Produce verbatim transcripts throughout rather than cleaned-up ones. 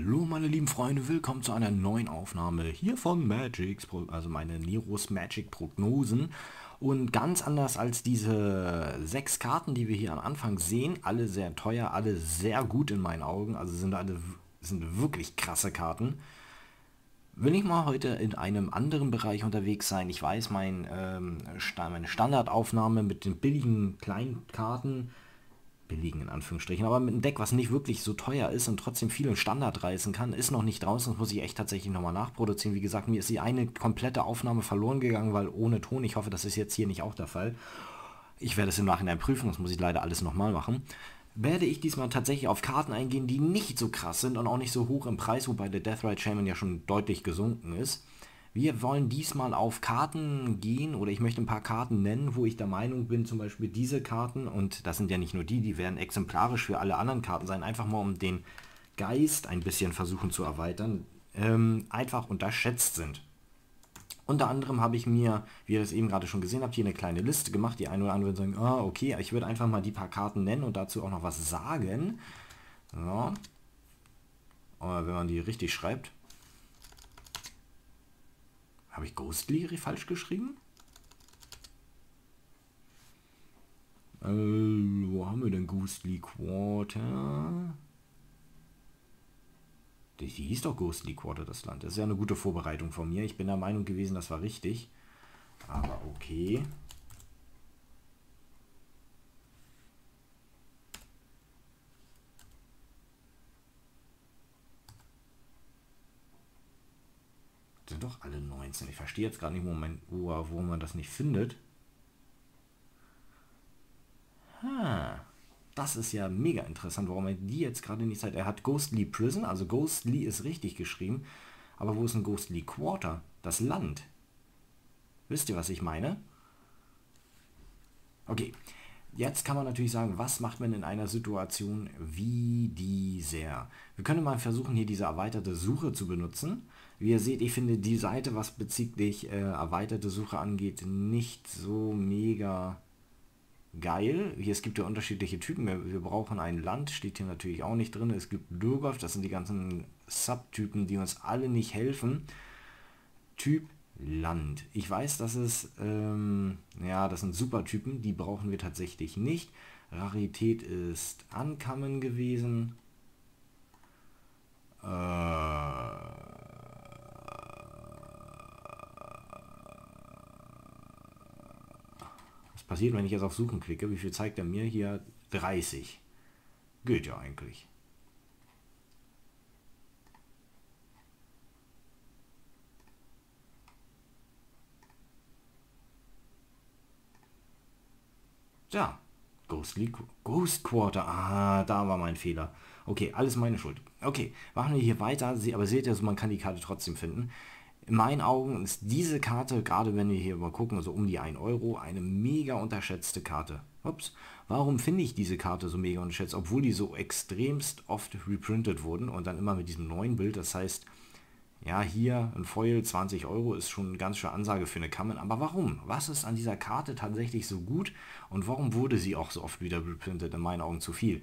Hallo meine lieben Freunde, willkommen zu einer neuen Aufnahme hier von Magix, also meine Neros Magic Prognosen. Und ganz anders als diese sechs Karten, die wir hier am Anfang sehen, alle sehr teuer, alle sehr gut in meinen Augen, also sind alle sind wirklich krasse Karten. Will ich mal heute in einem anderen Bereich unterwegs sein. Ich weiß, mein, ähm, meine Standardaufnahme mit den billigen kleinen Karten, billigen in Anführungsstrichen, aber mit einem Deck, was nicht wirklich so teuer ist und trotzdem viel im Standard reißen kann, ist noch nicht draußen. Das muss ich echt tatsächlich nochmal nachproduzieren. Wie gesagt, mir ist die eine komplette Aufnahme verloren gegangen, weil ohne Ton. Ich hoffe, das ist jetzt hier nicht auch der Fall. Ich werde es im Nachhinein prüfen, das muss ich leider alles nochmal machen. Werde ich diesmal tatsächlich auf Karten eingehen, die nicht so krass sind und auch nicht so hoch im Preis, wobei der Deathrite Shaman ja schon deutlich gesunken ist. Wir wollen diesmal auf Karten gehen, oder ich möchte ein paar Karten nennen, wo ich der Meinung bin, zum Beispiel diese Karten, und das sind ja nicht nur die, die werden exemplarisch für alle anderen Karten sein, einfach mal um den Geist ein bisschen versuchen zu erweitern, ähm, einfach unterschätzt sind. Unter anderem habe ich mir, wie ihr das eben gerade schon gesehen habt, hier eine kleine Liste gemacht. Die einen oder anderen sagen, ah, okay, ich würde einfach mal die paar Karten nennen und dazu auch noch was sagen. Ja. Aber wenn man die richtig schreibt. Habe ich Ghostly falsch geschrieben? Äh, wo haben wir denn Ghostly Quarter? Die hieß doch Ghostly Quarter, das Land. Das ist ja eine gute Vorbereitung von mir. Ich bin der Meinung gewesen, das war richtig. Aber okay. Sind doch alle neunzehn. Ich verstehe jetzt gerade nicht, wo man, wo, wo man das nicht findet. Ha. Das ist ja mega interessant, warum er die jetzt gerade nicht sagt. Er hat Ghostly Prison, also Ghostly ist richtig geschrieben. Aber wo ist ein Ghostly Quarter? Das Land. Wisst ihr, was ich meine? Okay, jetzt kann man natürlich sagen, was macht man in einer Situation wie dieser? Wir können mal versuchen, hier diese erweiterte Suche zu benutzen. Wie ihr seht, ich finde die Seite, was bezüglich äh, erweiterte Suche angeht, nicht so mega geil. Hier, es gibt ja unterschiedliche Typen. Wir, wir brauchen ein Land, steht hier natürlich auch nicht drin. Es gibt Lurgoth, das sind die ganzen Subtypen, die uns alle nicht helfen. Typ Land. Ich weiß, dass es, ähm, ja, das sind Supertypen, die brauchen wir tatsächlich nicht. Rarität ist Uncommon gewesen. Äh, was passiert, wenn ich jetzt auf Suchen klicke? Wie viel zeigt er mir hier? dreißig. Geht ja eigentlich. Ja, Ghostly, Ghost Quarter. Ah, da war mein Fehler. Okay, alles meine Schuld. Okay, machen wir hier weiter. Aber seht ihr, also man kann die Karte trotzdem finden. In meinen Augen ist diese Karte, gerade wenn wir hier mal gucken, also um die ein Euro, eine mega unterschätzte Karte. Ups. Warum finde ich diese Karte so mega unterschätzt, obwohl die so extremst oft reprintet wurden und dann immer mit diesem neuen Bild. Das heißt, ja, hier ein Foil, zwanzig Euro ist schon eine ganz schöne Ansage für eine Common. Aber warum? Was ist an dieser Karte tatsächlich so gut? Und warum wurde sie auch so oft wieder reprintet? In meinen Augen zu viel.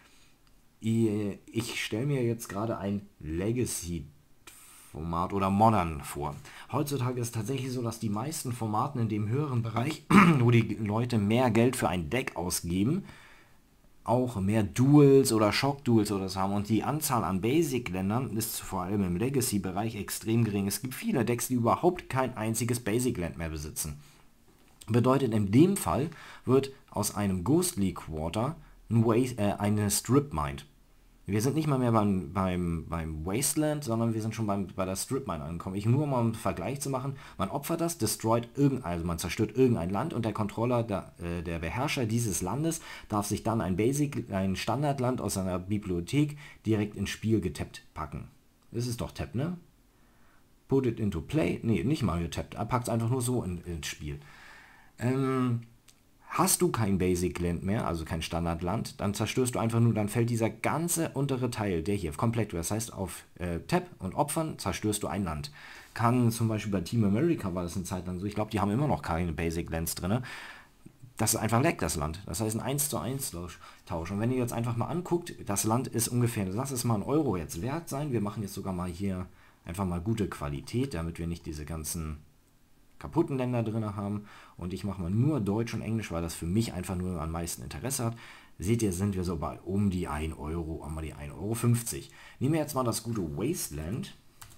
Ich stelle mir jetzt gerade ein Legacy-Format oder Modern vor. Heutzutage ist es tatsächlich so, dass die meisten Formaten in dem höheren Bereich, wo die Leute mehr Geld für ein Deck ausgeben, auch mehr Duels oder Shock-Duels oder so haben, und die Anzahl an Basic-Ländern ist vor allem im Legacy-Bereich extrem gering. Es gibt viele Decks, die überhaupt kein einziges Basic-Land mehr besitzen. Bedeutet, in dem Fall wird aus einem Ghostly Quarter ein Waste, äh, eine Strip Mine. Wir sind nicht mal mehr beim, beim, beim Wasteland, sondern wir sind schon beim, bei der Strip Mine angekommen. Ich nur mal um einen Vergleich zu machen, man opfert das, destroyt irgendein, also man zerstört irgendein Land, und der Controller, der, äh, der Beherrscher dieses Landes darf sich dann ein Basic, ein Standardland aus seiner Bibliothek direkt ins Spiel getappt packen. Das ist doch Tap, ne? Put it into play. Ne, nicht mal getappt. Er packt es einfach nur so in, ins Spiel. Ähm... Hast du kein Basic Land mehr, also kein Standardland, dann zerstörst du einfach nur, dann fällt dieser ganze untere Teil, der hier komplett, das heißt auf äh, Tap und Opfern zerstörst du ein Land. Kann zum Beispiel bei Team America war das eine Zeit lang so, ich glaube, die haben immer noch keine Basic Lands drin. das ist einfach leck, das Land. Das heißt ein eins zu eins Tausch. Und wenn ihr jetzt einfach mal anguckt, das Land ist ungefähr, lass es mal ein Euro jetzt wert sein. Wir machen jetzt sogar mal hier einfach mal gute Qualität, damit wir nicht diese ganzen kaputten Länder drin haben. Und ich mache mal nur Deutsch und Englisch, weil das für mich einfach nur am meisten Interesse hat. Seht ihr, sind wir so bei um die ein Euro, um die ein Euro fünfzig. Nehmen wir jetzt mal das gute Wasteland.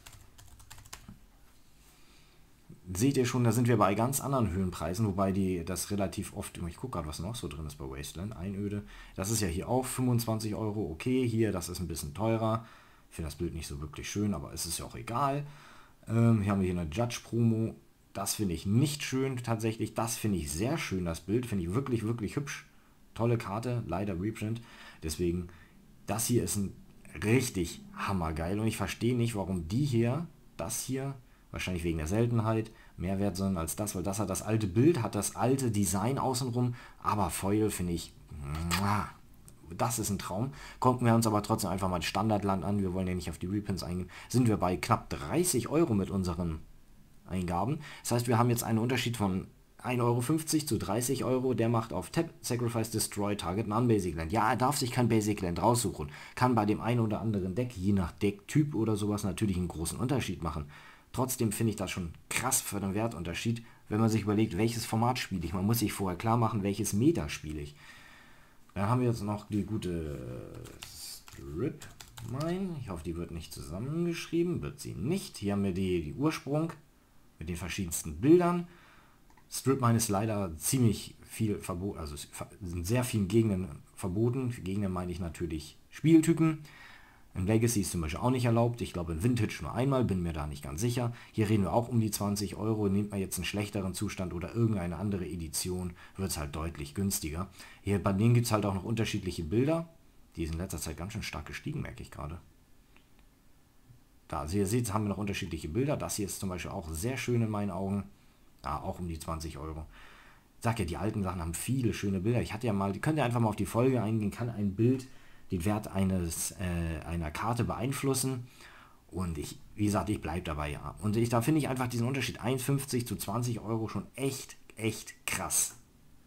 Seht ihr schon, da sind wir bei ganz anderen Höhenpreisen, wobei die das relativ oft, ich gucke gerade, was noch so drin ist bei Wasteland, Einöde. Das ist ja hier auch fünfundzwanzig Euro, okay, hier, das ist ein bisschen teurer. Ich finde das Bild nicht so wirklich schön, aber es ist ja auch egal. Ähm, hier haben wir hier eine Judge-Promo. Das finde ich nicht schön tatsächlich. Das finde ich sehr schön, das Bild. Finde ich wirklich, wirklich hübsch. Tolle Karte, leider Reprint. Deswegen, das hier ist ein richtig hammergeil. Und ich verstehe nicht, warum die hier, das hier, wahrscheinlich wegen der Seltenheit, mehr wert sind als das. Weil das hat das alte Bild, hat das alte Design außenrum. Aber Foil finde ich, das ist ein Traum. Gucken wir uns aber trotzdem einfach mal das Standardland an. Wir wollen ja nicht auf die Reprints eingehen. Sind wir bei knapp dreißig Euro mit unseren Eingaben. Das heißt, wir haben jetzt einen Unterschied von ein Euro fünfzig zu dreißig Euro. Der macht auf Tap, Sacrifice, Destroy, Target, Non-Basic Land. Ja, er darf sich kein Basic Land raussuchen. Kann bei dem einen oder anderen Deck, je nach Decktyp oder sowas, natürlich einen großen Unterschied machen. Trotzdem finde ich das schon krass für den Wertunterschied, wenn man sich überlegt, welches Format spiele ich. Man muss sich vorher klar machen, welches Meta spiele ich. Dann haben wir jetzt noch die gute Strip Mine. Ich hoffe, die wird nicht zusammengeschrieben. Wird sie nicht. Hier haben wir die, die Ursprung mit den verschiedensten Bildern. Strip Mine ist leider ziemlich viel verboten, also in sehr vielen Gegenden verboten. Für Gegenden meine ich natürlich Spieltypen. In Legacy ist zum Beispiel auch nicht erlaubt. Ich glaube in Vintage nur einmal, bin mir da nicht ganz sicher. Hier reden wir auch um die zwanzig Euro. Nehmt man jetzt einen schlechteren Zustand oder irgendeine andere Edition, wird es halt deutlich günstiger. Hier bei denen gibt es halt auch noch unterschiedliche Bilder. Die sind in letzter Zeit ganz schön stark gestiegen, merke ich gerade. Da, also ihr seht, haben wir noch unterschiedliche Bilder. Das hier ist zum Beispiel auch sehr schön in meinen Augen. Ja, auch um die zwanzig Euro. Ich sag ja, die alten Sachen haben viele schöne Bilder. Ich hatte ja mal, die könnt ihr einfach mal auf die Folge eingehen, kann ein Bild den Wert eines äh, einer Karte beeinflussen. Und ich, wie gesagt, ich bleibe dabei, ja. Und ich, da finde ich einfach diesen Unterschied eins fünfzig zu zwanzig Euro schon echt, echt krass.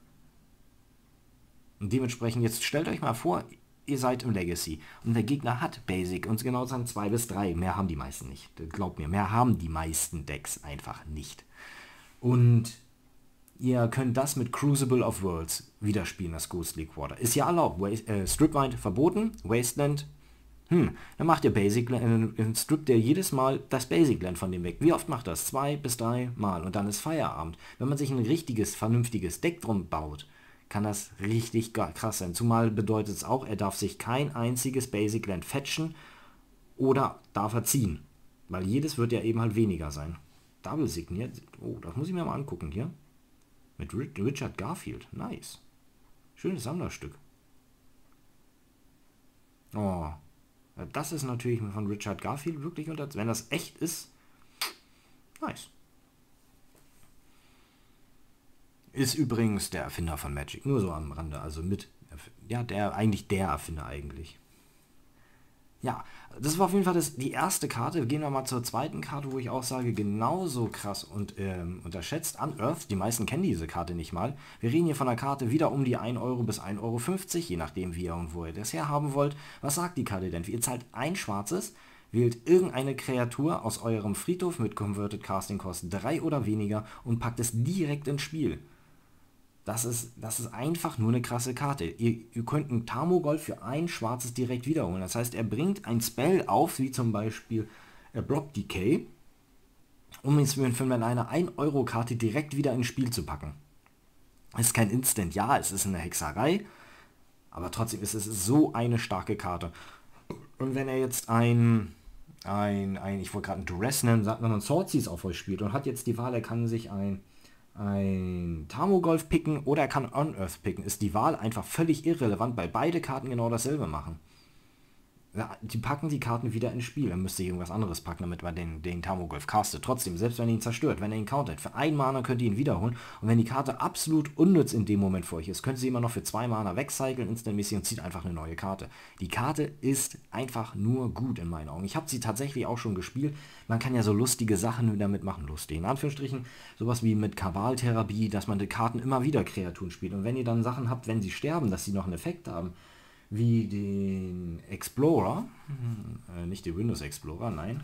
Und dementsprechend, jetzt stellt euch mal vor, ihr seid im Legacy und der Gegner hat Basic und genau sagen zwei bis drei. Mehr haben die meisten nicht. Glaubt mir, mehr haben die meisten Decks einfach nicht. Und ihr könnt das mit Crucible of Worlds wieder spielen, das Ghostly Quarter. Ist ja erlaubt. Äh, Strip Mine verboten, Wasteland. Hm, dann macht ihr Basic Land, äh, strippt ihr jedes Mal das Basic Land von dem weg. Wie oft macht das? Zwei bis drei Mal und dann ist Feierabend. Wenn man sich ein richtiges, vernünftiges Deck drum baut, kann das richtig krass sein. Zumal bedeutet es auch, er darf sich kein einziges Basic Land fetchen oder darf er ziehen. Weil jedes wird ja eben halt weniger sein. Double signiert. Oh, das muss ich mir mal angucken hier. Mit Richard Garfield. Nice. Schönes Sammlerstück. Oh. Das ist natürlich von Richard Garfield wirklich unter... Wenn das echt ist. Nice. Ist übrigens der Erfinder von Magic. Nur so am Rande. Also mit... Ja, der eigentlich der Erfinder eigentlich. Ja, das war auf jeden Fall das, die erste Karte. Gehen wir mal zur zweiten Karte, wo ich auch sage, genauso krass und ähm, unterschätzt. Unearthed, die meisten kennen diese Karte nicht mal. Wir reden hier von einer Karte wieder um die ein Euro bis ein Euro fünfzig, je nachdem wie ihr und wo ihr das herhaben wollt. Was sagt die Karte denn? Ihr zahlt ein schwarzes, wählt irgendeine Kreatur aus eurem Friedhof mit Converted Casting Cost drei oder weniger und packt es direkt ins Spiel. Das ist, das ist einfach nur eine krasse Karte. Ihr, ihr könnt einen Tarmogold für ein schwarzes direkt wiederholen. Das heißt, er bringt ein Spell auf, wie zum Beispiel äh, Block Decay, um es für eine ein Euro Karte direkt wieder ins Spiel zu packen. Es ist kein Instant, ja, es ist eine Hexerei, aber trotzdem ist es so eine starke Karte. Und wenn er jetzt ein, ein, ein ich wollte gerade einen Duress nennen, sagt, wenn man Swordseize auf euch spielt und hat jetzt die Wahl, er kann sich ein ein Tarmogold picken oder er kann Unearthed picken, ist die Wahl einfach völlig irrelevant, weil beide Karten genau dasselbe machen. Ja, die packen die Karten wieder ins Spiel. Dann müsste ich irgendwas anderes packen, damit man den, den Tarmogoyf castet. Trotzdem, selbst wenn ihr ihn zerstört, wenn er ihn countert, für ein Mana könnt ihr ihn wiederholen. Und wenn die Karte absolut unnütz in dem Moment für euch ist, könnt ihr sie immer noch für zwei Mana wegcyclen, instantmäßig und zieht einfach eine neue Karte. Die Karte ist einfach nur gut in meinen Augen. Ich habe sie tatsächlich auch schon gespielt. Man kann ja so lustige Sachen damit machen. Lustig, in Anführungsstrichen. Sowas wie mit Kabaltherapie, dass man die Karten immer wieder Kreaturen spielt. Und wenn ihr dann Sachen habt, wenn sie sterben, dass sie noch einen Effekt haben, wie den Explorer, äh, nicht den Windows Explorer, nein.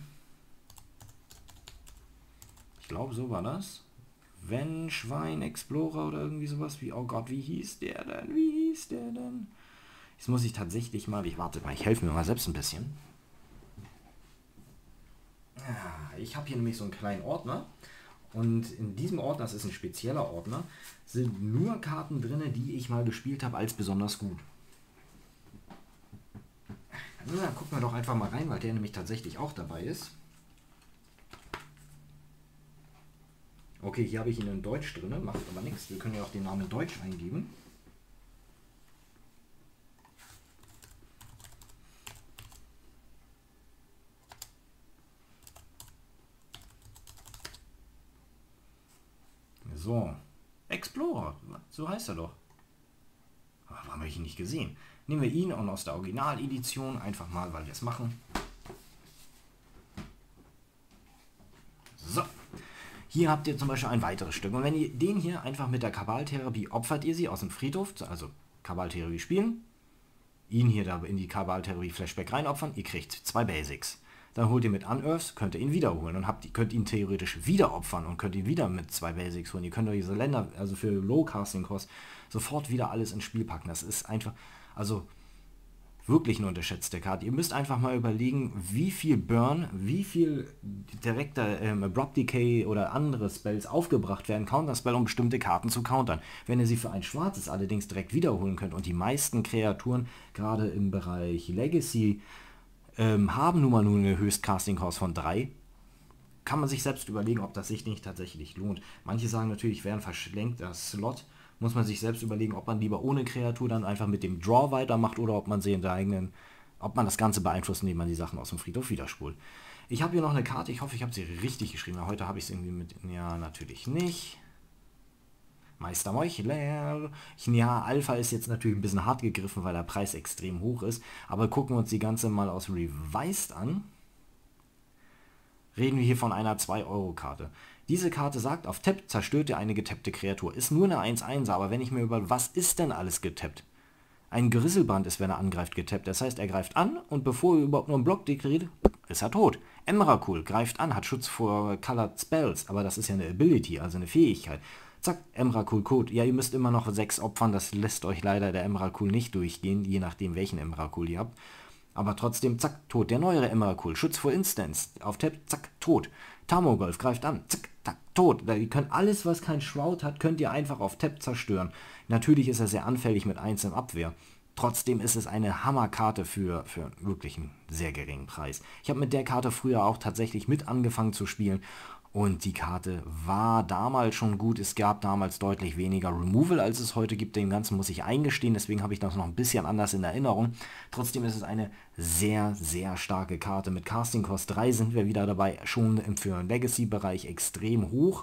Ich glaube, so war das. Wenn Schwein Explorer oder irgendwie sowas, wie, oh Gott, wie hieß der denn, wie hieß der denn? Jetzt muss ich tatsächlich mal, ich warte mal, ich helfe mir mal selbst ein bisschen. Ja, ich habe hier nämlich so einen kleinen Ordner. Und in diesem Ordner, das ist ein spezieller Ordner, sind nur Karten drin, die ich mal gespielt habe als besonders gut. Na, gucken wir doch einfach mal rein, weil der nämlich tatsächlich auch dabei ist. Okay, hier habe ich ihn in Deutsch drin, macht aber nichts. Wir können ja auch den Namen in Deutsch eingeben. So, Explorer, so heißt er doch. Warum habe ich ihn nicht gesehen? Nehmen wir ihn und aus der Originaledition einfach mal, weil wir es machen. So, hier habt ihr zum Beispiel ein weiteres Stück. Und wenn ihr den hier einfach mit der Kabaltherapie opfert, ihr sie aus dem Friedhof, also Kabaltherapie spielen, ihn hier da in die Kabaltherapie Flashback reinopfern, ihr kriegt zwei Basics. Dann holt ihr mit Unearth, könnt ihr ihn wiederholen und habt, könnt ihn theoretisch wieder opfern und könnt ihn wieder mit zwei Basics holen. Ihr könnt euch diese Länder, also für Low Casting Cost, sofort wieder alles ins Spiel packen. Das ist einfach, also wirklich eine unterschätzte Karte. Ihr müsst einfach mal überlegen, wie viel Burn, wie viel direkter ähm, Abrupt Decay oder andere Spells aufgebracht werden, Counterspell, um bestimmte Karten zu countern. Wenn ihr sie für ein schwarzes allerdings direkt wiederholen könnt und die meisten Kreaturen, gerade im Bereich Legacy, ähm, haben nun mal nur eine Höchst-Casting-Cost von drei, kann man sich selbst überlegen, ob das sich nicht tatsächlich lohnt. Manche sagen natürlich, wäre ein verschlenkter Slot, muss man sich selbst überlegen, ob man lieber ohne Kreatur dann einfach mit dem Draw weitermacht oder ob man sie in der eigenen, ob man das Ganze beeinflusst, indem man die Sachen aus dem Friedhof widerspult. Ich habe hier noch eine Karte, ich hoffe, ich habe sie richtig geschrieben. Heute habe ich es irgendwie mit, ja, natürlich nicht. Meister Meuchler. Ja, Alpha ist jetzt natürlich ein bisschen hart gegriffen, weil der Preis extrem hoch ist. Aber gucken wir uns die ganze mal aus Revised an. Reden wir hier von einer zwei Euro Karte. Diese Karte sagt, auf Tap zerstört ihr eine getappte Kreatur. Ist nur eine eins eins, aber wenn ich mir über, was ist denn alles getappt? Ein Grisselbrand ist, wenn er angreift, getappt. Das heißt, er greift an und bevor er überhaupt nur einen Block dekoriert, ist er tot. Emrakul greift an, hat Schutz vor Colored Spells, aber das ist ja eine Ability, also eine Fähigkeit. Zack, Emrakul Code. Ja, ihr müsst immer noch sechs opfern, das lässt euch leider der Emrakul nicht durchgehen, je nachdem welchen Emrakul ihr habt. Aber trotzdem, zack, tot. Der neuere Emrakul, Schutz vor Instants. Auf Tap, zack, tot. Tarmogoyf greift an, zack, zack, tot. Ihr könnt alles, was kein Shroud hat, könnt ihr einfach auf Tap zerstören. Natürlich ist er sehr anfällig mit eins in Abwehr. Trotzdem ist es eine Hammerkarte für, für wirklich einen sehr geringen Preis. Ich habe mit der Karte früher auch tatsächlich mit angefangen zu spielen. Und die Karte war damals schon gut. Es gab damals deutlich weniger Removal, als es heute gibt. Dem Ganzen muss ich eingestehen. Deswegen habe ich das noch ein bisschen anders in Erinnerung. Trotzdem ist es eine sehr, sehr starke Karte. Mit Casting Cost drei sind wir wieder dabei. Schon für den Legacy-Bereich extrem hoch.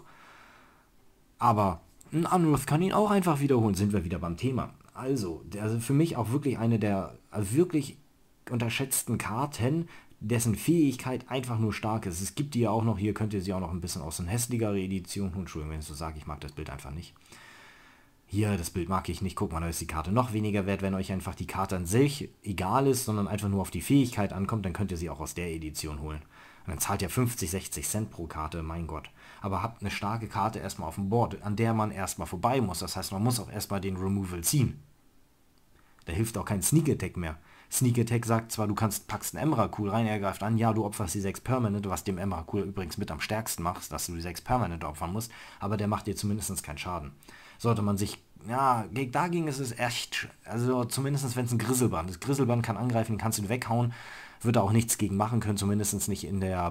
Aber ein Unearth kann ihn auch einfach wiederholen. Sind wir wieder beim Thema. Also, also für mich auch wirklich eine der wirklich unterschätzten Karten, dessen Fähigkeit einfach nur stark ist. Es gibt die ja auch noch, hier könnt ihr sie auch noch ein bisschen aus einer hässlichere Edition holen. Entschuldigung, wenn ich so sage, ich mag das Bild einfach nicht. Hier, das Bild mag ich nicht. Guck mal, da ist die Karte noch weniger wert. Wenn euch einfach die Karte an sich egal ist, sondern einfach nur auf die Fähigkeit ankommt, dann könnt ihr sie auch aus der Edition holen. Und dann zahlt ihr fünfzig, sechzig Cent pro Karte, mein Gott. Aber habt eine starke Karte erstmal auf dem Board, an der man erstmal vorbei muss. Das heißt, man muss auch erstmal den Removal ziehen. Da hilft auch kein Sneak Attack mehr. Sneak Attack sagt zwar, du kannst, packst einen Emrakul rein, er greift an, ja, du opferst die sechs Permanent, was dem Emrakul übrigens mit am stärksten macht, dass du die sechs Permanent opfern musst, aber der macht dir zumindest keinen Schaden. Sollte man sich, ja, dagegen ist es echt, also zumindest wenn es ein Grisselband ist. Grisselband kann angreifen, den kannst du weghauen, wird er auch nichts gegen machen können, zumindest nicht in der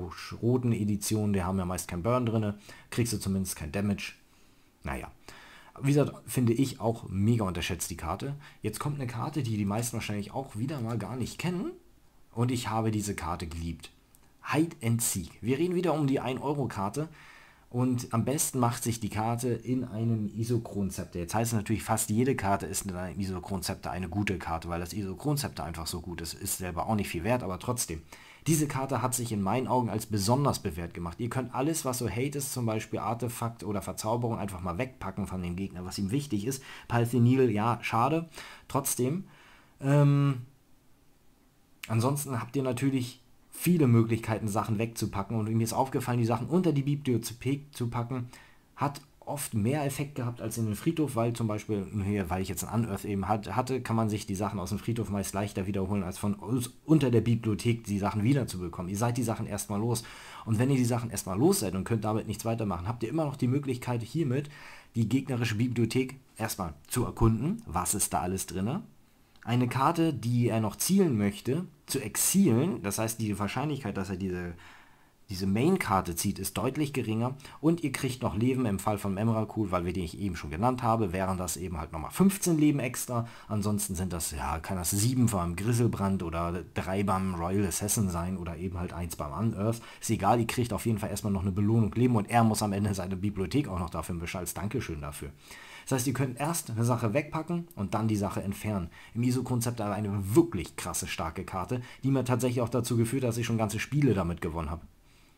blau-roten Edition, die haben ja meist kein Burn drin, kriegst du zumindest kein Damage. Naja. Wie gesagt, finde ich auch mega unterschätzt die Karte. Jetzt kommt eine Karte, die die meisten wahrscheinlich auch wieder mal gar nicht kennen. Und ich habe diese Karte geliebt. Hide and Seek. Wir reden wieder um die ein Euro Karte. Und am besten macht sich die Karte in einem Isochronzepter. Jetzt heißt es natürlich, fast jede Karte ist in einem Isochronzepter eine gute Karte, weil das Isochronzepter einfach so gut ist. Ist selber auch nicht viel wert, aber trotzdem. Diese Karte hat sich in meinen Augen als besonders bewährt gemacht. Ihr könnt alles, was so Hate ist, zum Beispiel Artefakt oder Verzauberung, einfach mal wegpacken von dem Gegner, was ihm wichtig ist. Palthenil, ja, schade. Trotzdem. Ähm, ansonsten habt ihr natürlich viele Möglichkeiten, Sachen wegzupacken. Und mir ist aufgefallen, die Sachen unter die Bibliothek zu packen, hat oft mehr Effekt gehabt als in den Friedhof, weil zum Beispiel, hier, weil ich jetzt ein Unearth eben hat, hatte, kann man sich die Sachen aus dem Friedhof meist leichter wiederholen, als von aus, unter der Bibliothek die Sachen wiederzubekommen. Ihr seid die Sachen erstmal los. Und wenn ihr die Sachen erstmal los seid und könnt damit nichts weitermachen, habt ihr immer noch die Möglichkeit, hiermit die gegnerische Bibliothek erstmal zu erkunden. Was ist da alles drin? Eine Karte, die er noch zielen möchte, zu exilen. Das heißt, die Wahrscheinlichkeit, dass er diese, diese Main-Karte zieht, ist deutlich geringer. Und ihr kriegt noch Leben im Fall von Emrakul, weil wir die ich eben schon genannt habe, wären das eben halt nochmal fünfzehn Leben extra. Ansonsten sind das, ja, kann das sieben beim Griselbrand oder drei beim Royal Assassin sein oder eben halt eins beim Unearth. Ist egal, ihr kriegt auf jeden Fall erstmal noch eine Belohnung Leben und er muss am Ende seine Bibliothek auch noch dafür mischen als Dankeschön dafür. Das heißt, ihr könnt erst eine Sache wegpacken und dann die Sache entfernen. Im Iso-Konzept aber eine wirklich krasse, starke Karte, die mir tatsächlich auch dazu geführt hat, dass ich schon ganze Spiele damit gewonnen habe.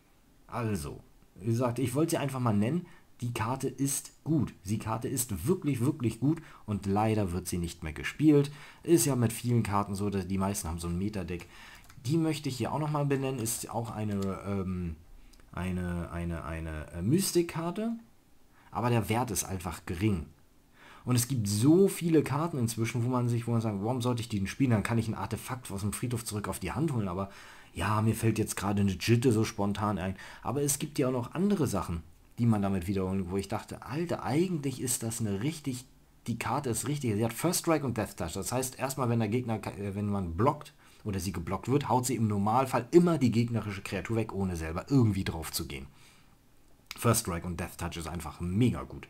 Also, wie gesagt, ich wollte sie einfach mal nennen. Die Karte ist gut. Die Karte ist wirklich, wirklich gut und leider wird sie nicht mehr gespielt. Ist ja mit vielen Karten so, dass die meisten haben so ein Meta-Deck. Die möchte ich hier auch nochmal benennen. Ist auch eine, ähm, eine, eine, eine äh, Mystik-Karte. Aber der Wert ist einfach gering. Und es gibt so viele Karten inzwischen, wo man sich, wo man sagt, warum sollte ich die denn spielen? Dann kann ich ein Artefakt aus dem Friedhof zurück auf die Hand holen. Aber ja, mir fällt jetzt gerade eine Jitte so spontan ein. Aber es gibt ja auch noch andere Sachen, die man damit wiederholen, wo ich dachte, Alter, eigentlich ist das eine richtig, die Karte ist richtig. Sie hat First Strike und Death Touch. Das heißt, erstmal, wenn der Gegner, wenn man blockt oder sie geblockt wird, haut sie im Normalfall immer die gegnerische Kreatur weg, ohne selber irgendwie drauf zu gehen. First Strike und Death Touch ist einfach mega gut.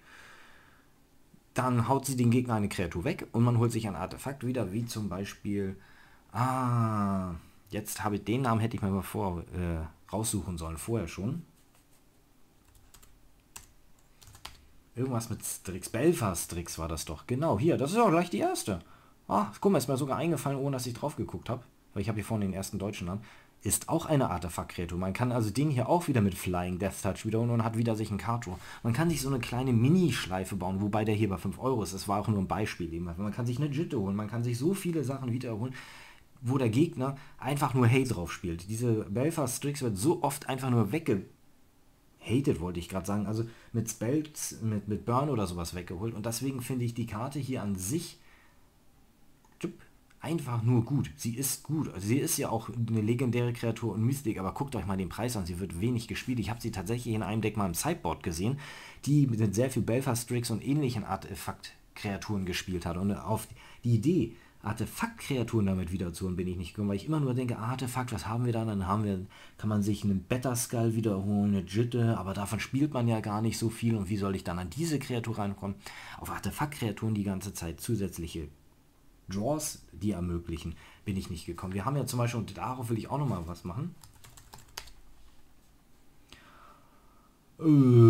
Dann haut sie den Gegner eine Kreatur weg und man holt sich ein Artefakt wieder, wie zum Beispiel, ah, jetzt habe ich den Namen, hätte ich mir mal vor äh, raussuchen sollen, vorher schon. Irgendwas mit Strix, Belfast Strix war das doch. Genau, hier, das ist auch gleich die erste. Ah, guck mal, ist mir sogar eingefallen, ohne dass ich drauf geguckt habe, weil ich habe hier vorne den ersten deutschen an. Ist auch eine Artefakt-Kreatur. Man kann also den hier auch wieder mit Flying Death Touch wiederholen und hat wieder sich ein Karto. Man kann sich so eine kleine Mini-Schleife bauen, wobei der hier bei fünf Euro ist. Das war auch nur ein Beispiel eben. Man kann sich eine Jitte holen, man kann sich so viele Sachen wiederholen, wo der Gegner einfach nur Hate drauf spielt. Diese Belfast Strix wird so oft einfach nur wegge... Hated wollte ich gerade sagen, also mit Spells, mit, mit Burn oder sowas weggeholt. Und deswegen finde ich die Karte hier an sich einfach nur gut. Sie ist gut. Also sie ist ja auch eine legendäre Kreatur und Mystik, aber guckt euch mal den Preis an. Sie wird wenig gespielt. Ich habe sie tatsächlich in einem Deck mal im Sideboard gesehen, die mit sehr viel Belfast Strix und ähnlichen Artefakt-Kreaturen gespielt hat. Und auf die Idee, Artefakt-Kreaturen damit wiederzuholen, bin ich nicht gekommen, weil ich immer nur denke, Artefakt, was haben wir da? Dann haben wir, kann man sich einen Better-Skull wiederholen, eine Jitte, aber davon spielt man ja gar nicht so viel. Und wie soll ich dann an diese Kreatur reinkommen? Auf Artefakt-Kreaturen die ganze Zeit zusätzliche Draws, die ermöglichen, bin ich nicht gekommen. Wir haben ja zum Beispiel, und darauf will ich auch nochmal was machen. Äh,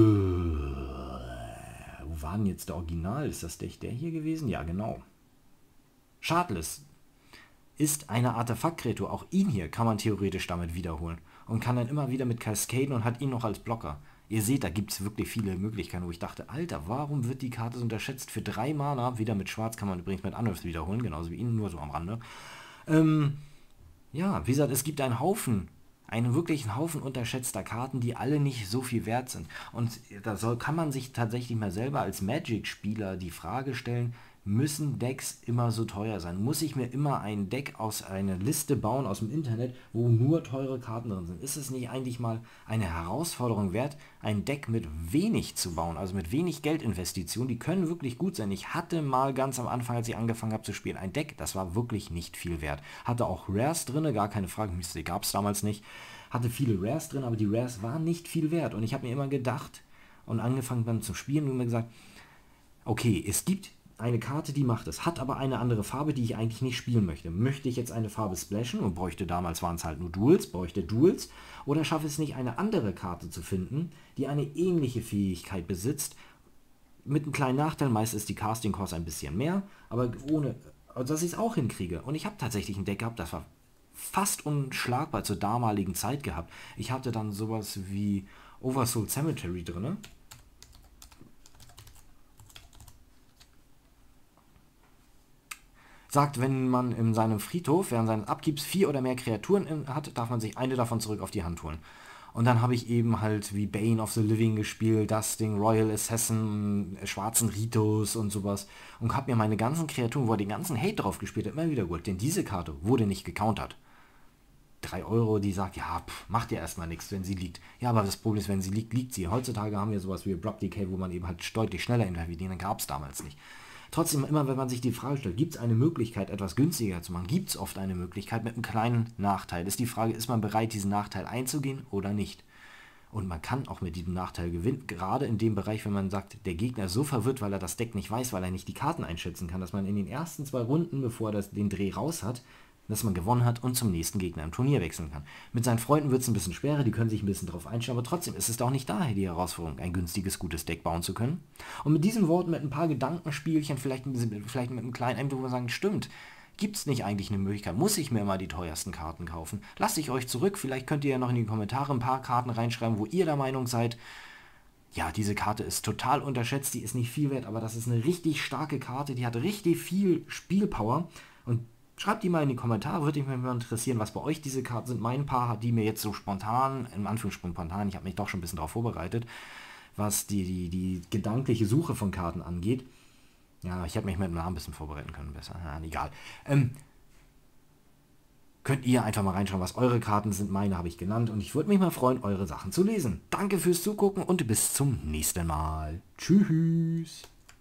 wo war denn jetzt der Original? Ist das der, der hier gewesen? Ja, genau. Shardless ist eine Artefakt-Kreatur. Auch ihn hier kann man theoretisch damit wiederholen. Und kann dann immer wieder mit Cascaden und hat ihn noch als Blocker. Ihr seht, da gibt es wirklich viele Möglichkeiten, wo ich dachte, Alter, warum wird die Karte so unterschätzt? Für drei Mana, wieder mit Schwarz kann man übrigens mit Unearth wiederholen, genauso wie ihn, nur so am Rande. Ähm, ja, wie gesagt, es gibt einen Haufen, einen wirklichen Haufen unterschätzter Karten, die alle nicht so viel wert sind. Und da soll, kann man sich tatsächlich mal selber als Magic-Spieler die Frage stellen, müssen Decks immer so teuer sein? Muss ich mir immer ein Deck aus einer Liste bauen aus dem Internet, wo nur teure Karten drin sind? Ist es nicht eigentlich mal eine Herausforderung wert, ein Deck mit wenig zu bauen, also mit wenig Geldinvestition? Die können wirklich gut sein. Ich hatte mal ganz am Anfang, als ich angefangen habe zu spielen, ein Deck, das war wirklich nicht viel wert. Hatte auch Rares drin, gar keine Frage, die gab es damals nicht. Hatte viele Rares drin, aber die Rares waren nicht viel wert. Und ich habe mir immer gedacht und angefangen dann zu spielen und mir gesagt, okay, es gibt eine Karte, die macht es, hat aber eine andere Farbe, die ich eigentlich nicht spielen möchte. Möchte ich jetzt eine Farbe splashen und bräuchte, damals waren es halt nur Duels, bräuchte Duels, oder schaffe es nicht, eine andere Karte zu finden, die eine ähnliche Fähigkeit besitzt, mit einem kleinen Nachteil, meist ist die Casting Cost ein bisschen mehr, aber ohne, also dass ich es auch hinkriege. Und ich habe tatsächlich ein Deck gehabt, das war fast unschlagbar zur damaligen Zeit gehabt. Ich hatte dann sowas wie Oversoul Cemetery drin. Sagt, wenn man in seinem Friedhof während seines Abgibs vier oder mehr Kreaturen in, hat, darf man sich eine davon zurück auf die Hand holen. Und dann habe ich eben halt wie Bane of the Living gespielt, das Ding, Royal Assassin, schwarzen Ritus und sowas. Und habe mir meine ganzen Kreaturen, wo er den ganzen Hate drauf gespielt hat, immer wieder geholt. Denn diese Karte wurde nicht gecountert. drei Euro, die sagt, ja, pff, macht ja erstmal nichts, wenn sie liegt. Ja, aber das Problem ist, wenn sie liegt, liegt sie. Heutzutage haben wir sowas wie Abrupt Decay, wo man eben halt deutlich schneller intervenieren, gab es damals nicht. Trotzdem, immer wenn man sich die Frage stellt, gibt es eine Möglichkeit, etwas günstiger zu machen, gibt es oft eine Möglichkeit mit einem kleinen Nachteil. Ist die Frage, ist man bereit, diesen Nachteil einzugehen oder nicht? Und man kann auch mit diesem Nachteil gewinnen, gerade in dem Bereich, wenn man sagt, der Gegner ist so verwirrt, weil er das Deck nicht weiß, weil er nicht die Karten einschätzen kann, dass man in den ersten zwei Runden, bevor er das, den Dreh raus hat, dass man gewonnen hat und zum nächsten Gegner im Turnier wechseln kann. Mit seinen Freunden wird es ein bisschen schwerer, die können sich ein bisschen drauf einstellen, aber trotzdem ist es doch nicht daher die Herausforderung, ein günstiges, gutes Deck bauen zu können. Und mit diesen Worten, mit ein paar Gedankenspielchen, vielleicht, vielleicht mit einem kleinen Ende, wo wir sagen, stimmt, gibt es nicht eigentlich eine Möglichkeit, muss ich mir immer die teuersten Karten kaufen? Lasst ich euch zurück, vielleicht könnt ihr ja noch in die Kommentare ein paar Karten reinschreiben, wo ihr der Meinung seid, ja, diese Karte ist total unterschätzt, die ist nicht viel wert, aber das ist eine richtig starke Karte, die hat richtig viel Spielpower und schreibt die mal in die Kommentare, würde mich mal interessieren, was bei euch diese Karten sind. Mein paar, die mir jetzt so spontan, in Anführungsstrichen spontan, ich habe mich doch schon ein bisschen darauf vorbereitet, was die, die, die gedankliche Suche von Karten angeht. Ja, ich habe mich mit dem Namen ein bisschen vorbereiten können, besser. Ja, egal. Ähm, könnt ihr einfach mal reinschauen, was eure Karten sind. Meine habe ich genannt und ich würde mich mal freuen, eure Sachen zu lesen. Danke fürs Zugucken und bis zum nächsten Mal. Tschüss.